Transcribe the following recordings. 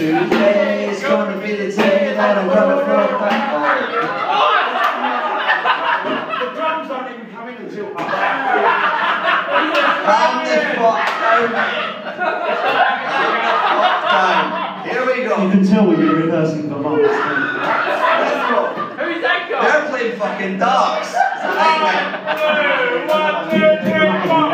Today's gonna be the day that I'm gonna throw back. The drums aren't even coming until Calm the fuck down. Here we go. You can tell we've been rehearsing for months. Let's go. Who's that guy? They're playing fucking darts. It's a nightmare. 1, 2, 3, 4.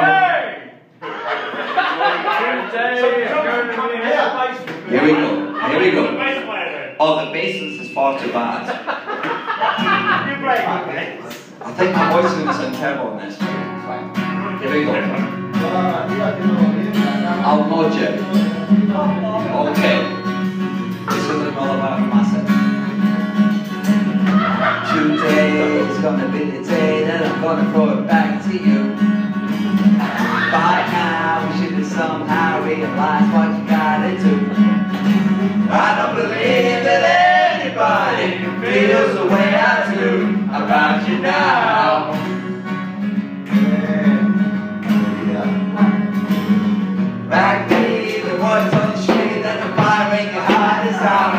Here we go. Here we go. Oh, the bassist is far too bad. I think my voice is going to sound terrible in this. It's fine. Here we go. I'll nod you. Okay. This is another massive. Today is gonna be the day that I'm gonna throw it back to you. By now we should have somehow realized what you gotta do. I don't believe that anybody feels the way I do about you now. Back me the voice on the street that the fire in your heart is out.